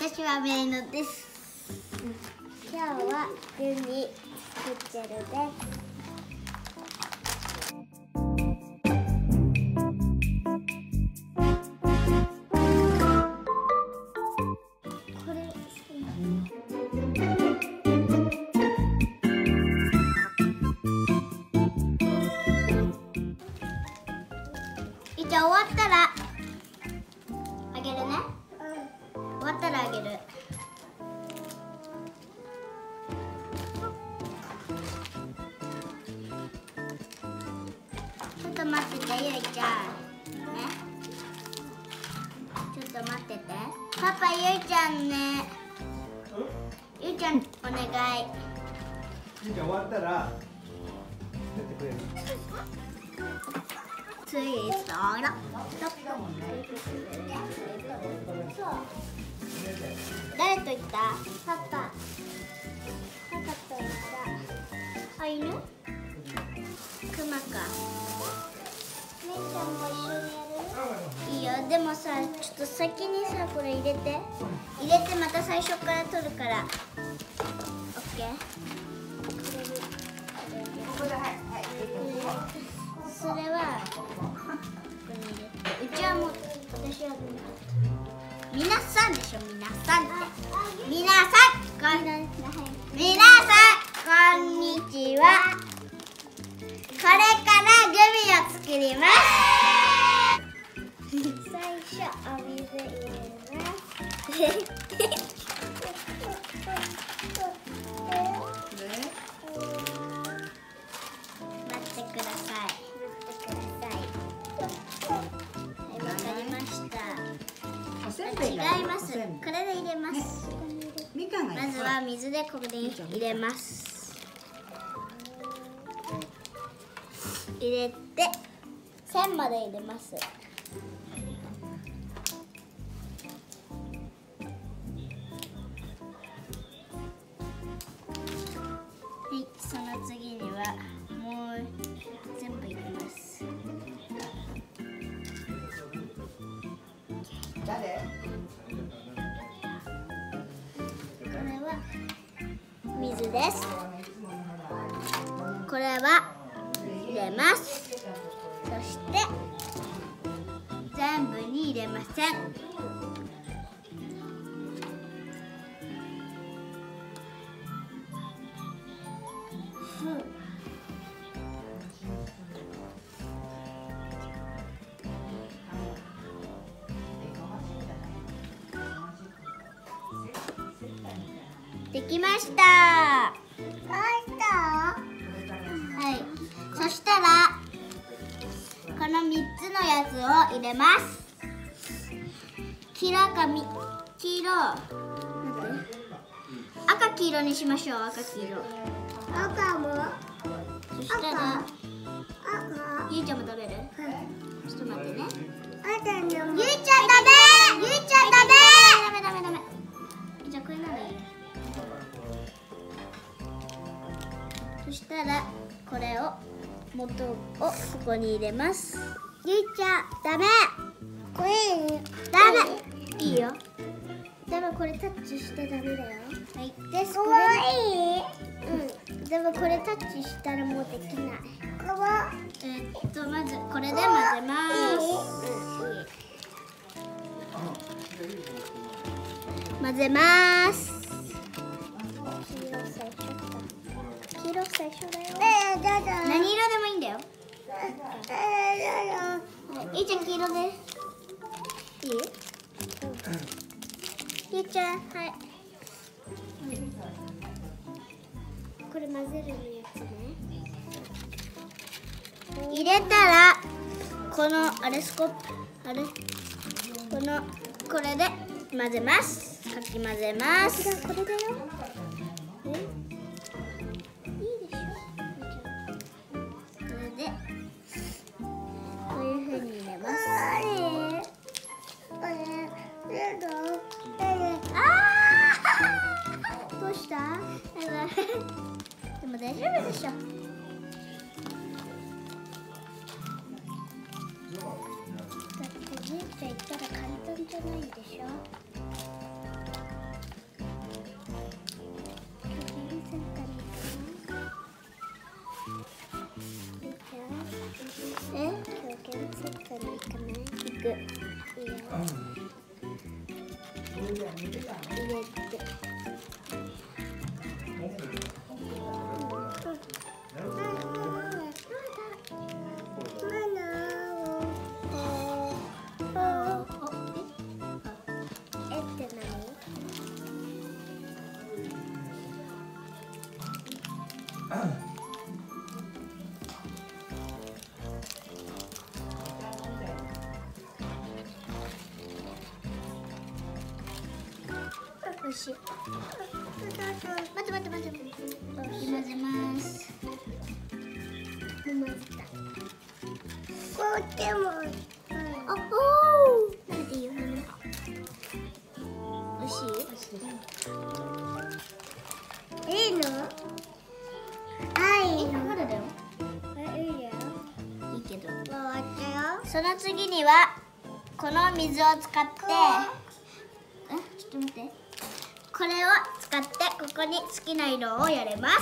私はメイノです。 今日はグミ作ってるです。これじゃあ終わったらあげるね。終わったらあげる。ちょっと待ってて、ゆいちゃんね。ちょっと待ってて。パパ、ゆいちゃんね。ゆいちゃん、お願い。 ゆいちゃん終わったらやってくれる。 ツイストラ誰と言った？ パパと言った。 あ、犬？クマか。 めいちゃんも一緒にやる？ いいよ。でもさ、ちょっと先にさ、これ入れてまた最初から取るから。オッケー。それはここに入れて。うちはもう、私は皆さんでしょ、皆さんって。皆さんこんにちは。これからグミを作ります。 最初お水入れます。 待ってください。はい、わかりました。違います。これで入れます。 みかんがいい。 まずは水でここに入れます。入れて線まで入れます。はい、その次にはもう全部入れます。 誰？ これは水です。これは入れます。そして全部に入れません。できました。はい。そしたらこの3つのやつを入れます。黄色赤黄色にしましょう。赤黄色。 赤も？ そしたらゆいちゃんも食べる？ちょっと待ってね。ゆいちゃんダメ。ゆいちゃんダメ。じゃあこれならいい。そしたらこれを元をここに入れます。 ゆいちゃんダメ。これダメ。いいよ。 でもこれタッチしてダメだよ。 はい。 です。これいい？うん。でもこれタッチしたらもうできない。 まずこれで混ぜます。混ぜます。 黄色最初だよ。 何色でもいいんだよ。いいちゃん黄色で。いい？いいちゃん、はい。 これ混ぜるやつね。 入れたらこのこれで混ぜます。かき混ぜます。 これだよ。 こういう風に入れます。どうした？でも大丈夫でしょ。だってゆうちゃん言ったら簡単じゃないでしょ。 外に行かない？行く。いいよ。入れて。おいしい。待って。 混ぜます。 混ぜた。こっちも。 おお。食べていいよ。美味しい？ いいの？いいの？ まだだよ。 いいよ。 いいけど。 終わったよ。 その次にはこの水を使って、ちょっと待って。これを使ってここに好きな色をやります。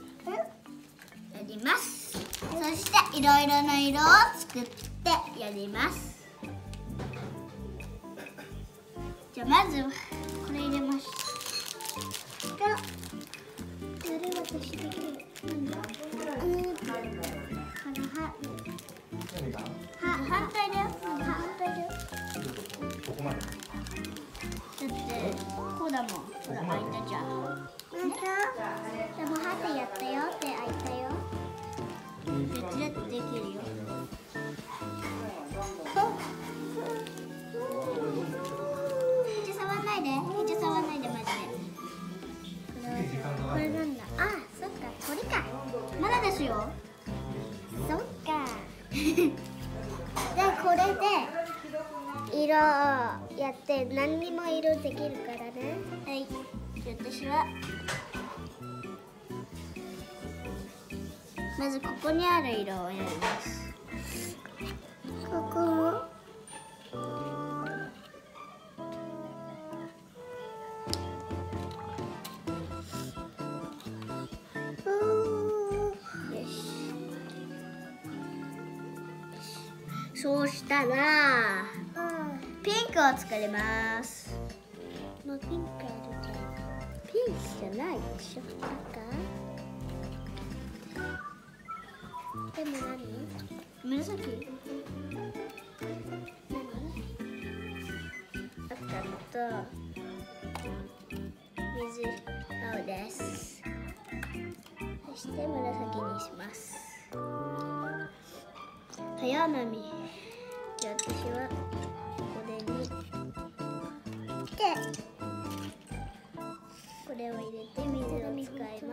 そしていろいろな色を作ってやります。じゃあまずこれ入れました。 やる私できる。 反対だよ。 ここまで。 だってこうだもん。ほら開いたじゃん。 でも歯でやったよって開いたよ。 できるよ。触んないでマジで。 これなんだ。あ、そっか、これか。 まだですよ。 そっか。で、これで色をやって何にも色できるからね。 はい。じゃあ私はまずここにある色をやります。 ここも。 そうしたらピンクを作ります。 もうピンクあるじゃん。ピンクじゃないでしょ。赤。でも何？ 紫。赤と水青です。そして紫にします。早波。じゃあ私はこれにこれを入れて水を使います。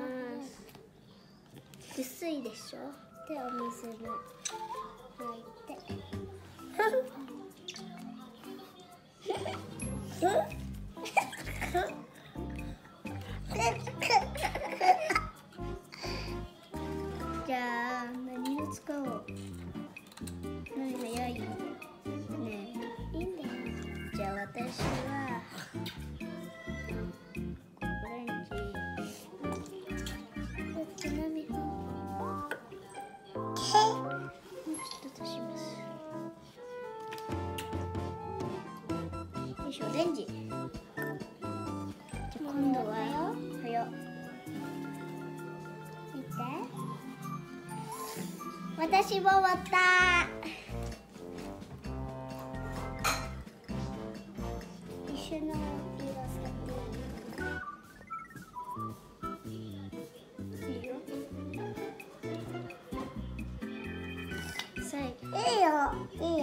薄いでしょ。 でお水も入ってじゃあ何を使おう。何早いね。 いいんだよ。 じゃあ私はオレンジ。 こっちのみほ。 もうちょっと足します。よいしょ、オレンジ。じゃあ今度は早っ。 見て。私も終わった。一緒の色使っていい？いいよ。 最後。 いいよ。いいよ。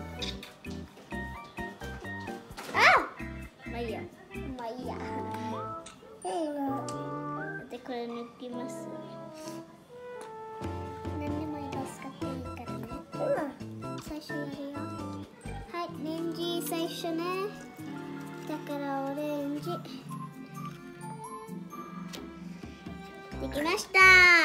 あ！ まあいいや。 まあいいや。いいよ。 でこれ抜きます。 何でも色使っていいからね。最初やるよ。はい、レンジ最初ね。だからオレンジ。 できました。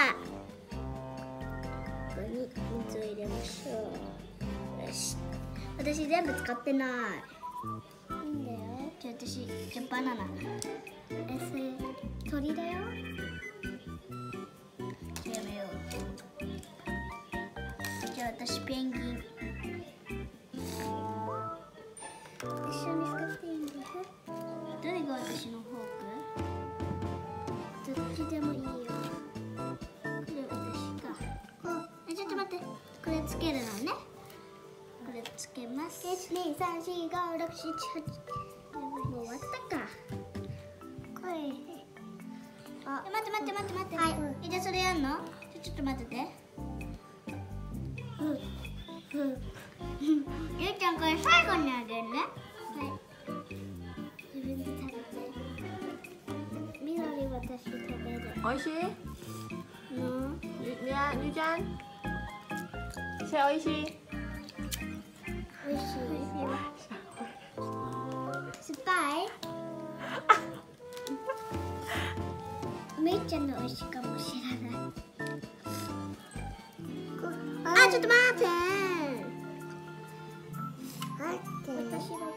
ここに水を入れましょう。よし。私全部使ってない。 いいんだよ。 じゃあ私じゃあバナナ。 それ鳥だよ。 やめよう。じゃあ私ペンギン。 けるのね。これつけます。 1、2、3、4、5、6、7、8。 もう終わったか。 これ。あ、 待って。 はいじゃあそれやんの？ちょっと待ってて。ゆうちゃんこれ最後にあげるね。 はい。自分で食べて。緑私食べる。 おいしい？ の。 ゆちゃん。せおいしい？ 美味しい。酸っぱい？めいちゃんの美味しいかもしれない。 あ、ちょっと待って。 私のペンギン。ちょっ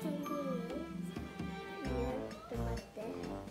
と待って。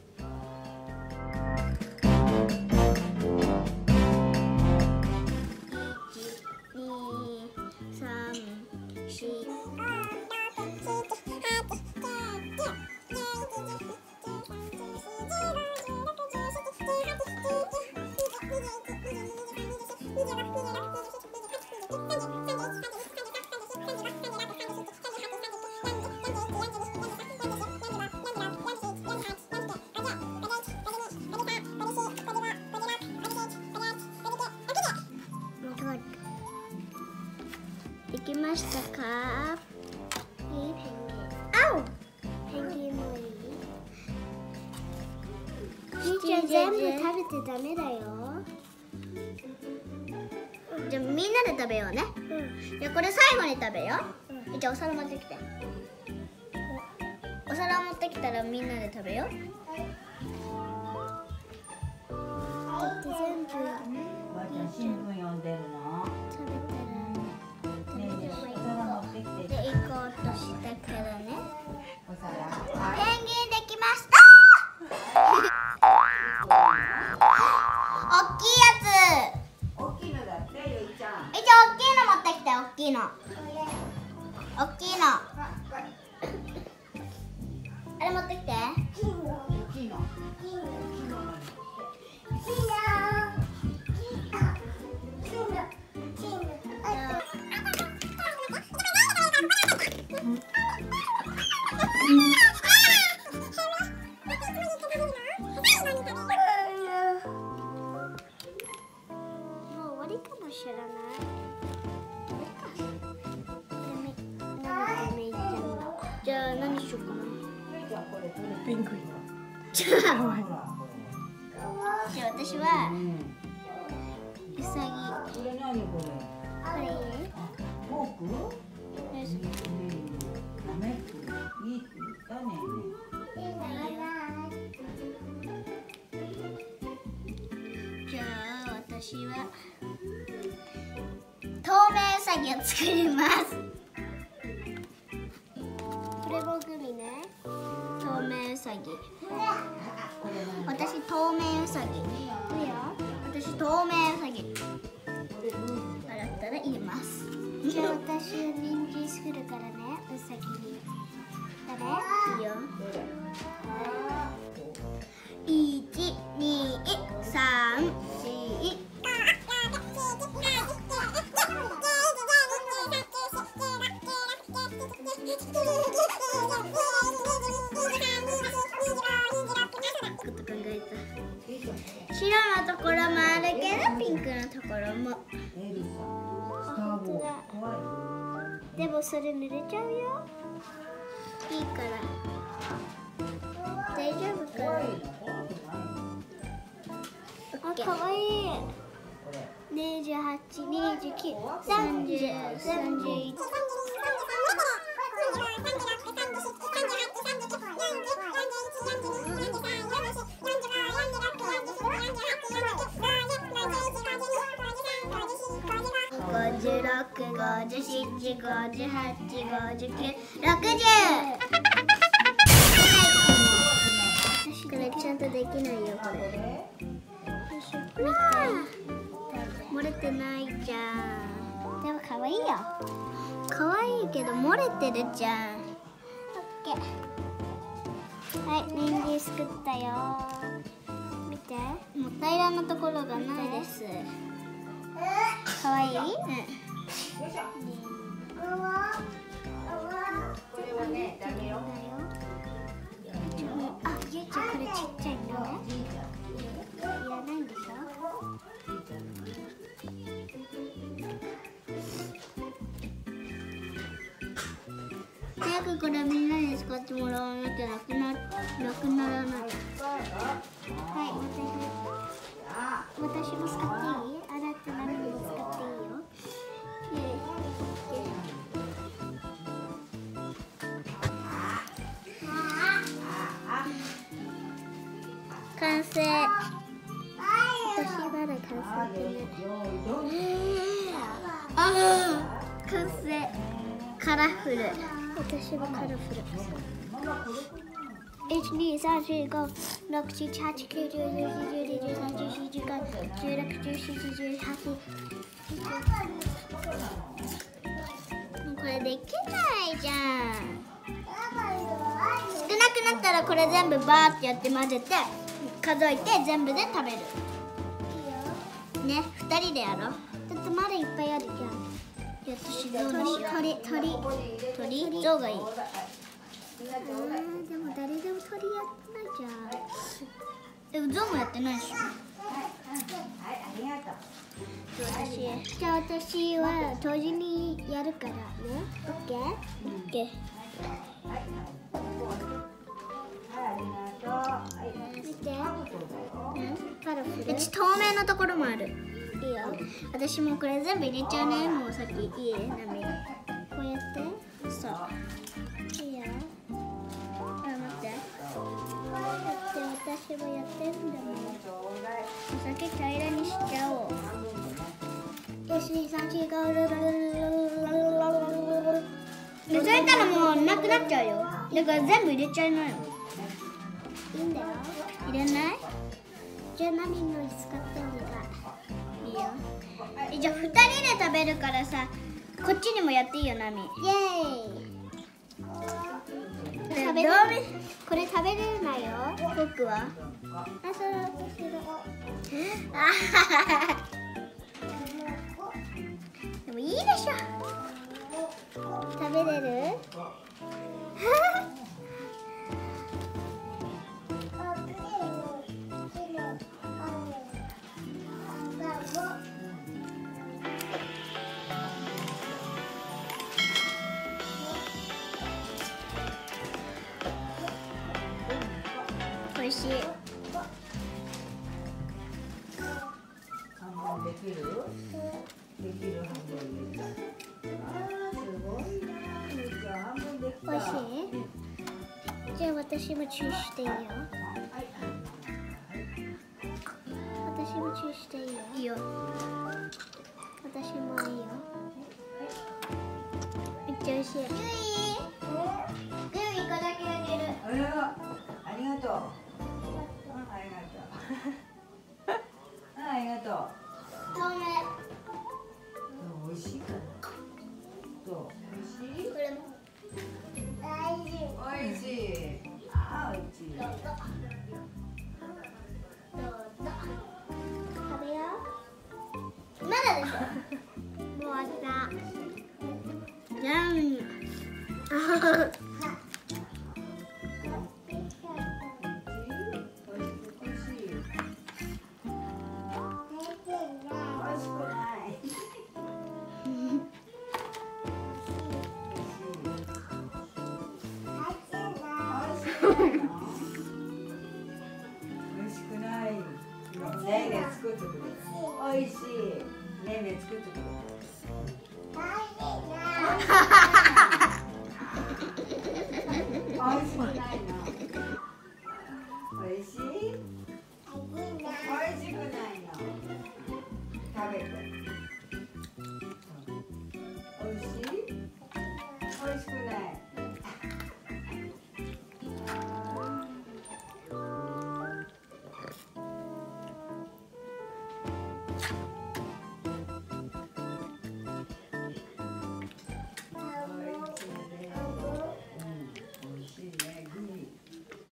できましたか？いいペンギン。あお！ペンギンもいい。みーちゃん全部食べてダメだよ。 じゃあみんなで食べようね。じゃあこれ最後に食べよう。じゃあお皿持ってきて。お皿持ってきたらみんなで食べよう。 だって全部ばあちゃん新聞読んでるの？ 食べたら。 ねえねえ、お皿持ってきて。 で行こうとしたからね。 お皿。 ペンギンできました。大きいやつ。 大きいのだってゆいちゃん。 じゃあ大きいの持ってきて。大きいの。大きいの。あれ持ってきて。 大きいの。 もう終わりかもしれない。 じゃあ何しようかな。 ピンクじゃあ私はうさぎ。 これ何これ？ これいい？ フォーク？ナメック。いいって言ったね。 じゃあ私は透明うさぎを作ります。 これもグミね。 透明うさぎ。私透明うさぎ。 いいよ。 私透明うさぎ。洗ったら入れます。 じゃあ私人参作るからね。うさぎに。誰？ いいよ。1、2、3、4。こと考えた。白のところもあるけどピンクのところも。 エリさん。スターボール。怖い。 でもそれ濡れちゃうよ。 いいから大丈夫かな。 怖いの？怖くないの？ あ、かわいい。 これ。 28、29、30、31。 56、57、58、59、60。これちゃんとできないよこれ。漏れてないじゃん。 でもかわいいよ。 可愛いけど漏れてるじゃん。 オッケー。はい、人参作ったよ。見て。 もう平らなところがないです。 かわいい？ うん。 これはね、ダメよ。 あ、ゆうちゃんこれちっちゃいのね。いらないんでしょ。 早くこれみんなに使ってもらわなきゃなくならない。 はい、私も使っていい？あなた何でも使っていいよ。 完成。 私まだ完成完成。カラフル。 私もカラフル。1、2、3、4、5、6、7、8、9、10、11、12、13、14、15、16、17、18。 これできないじゃん。少なくなったらこれ全部バーってやって混ぜて数えて全部で食べる。ね、2人でやろう。 だってまだいっぱいあるじゃん。 じゃあ私ゾウにしよう。鳥ゾウがいい。 でも誰でも鳥やってないじゃん。 でもゾウもやってないでしょ。 じゃあ私は同時にやるからね。オッケー？ オッケー。 見て。カラフル。 うち透明のところもある。 いいよ。 私もこれ全部入れちゃうね。もうさっきいいナミ。 こうやって。 そう。 いいよ。 待って。 私もやってるんだもん。 お酒平らにしちゃおう。 1、2、3、4、5、 でそれたらもうなくなっちゃうよ。だから全部入れちゃいなよ。 いいんだよ。 入れない？ じゃあナミのに使っておいた。 いいよ。じゃあ2人で食べるからさ、こっちにもやっていいよナミ。 イエーイ。これ食べれないよ。 僕は？ あ、そう私が。 でもいいでしょ。 食べれる？ 美味しい。 半分できる？できる半分できる。すごいな。じゃあ半分できた。 美味しい？じゃあ私もチューしていいよ。私もチューしていいよ。 いいよ。 私もいいよ。 めっちゃ美味しい。グミ1個だけあげる。 ありがとう。ありがとう。ありがとう。 透明。 美味しいかな。どう？美味しい？ これも。 美味しい。あ、美味しい。 食べよまだでしょ。 う。もう終わった。 じゃん。 美味しくない。ねえねえ作ってくれ。美味しい。ねえねえ作ってくれ。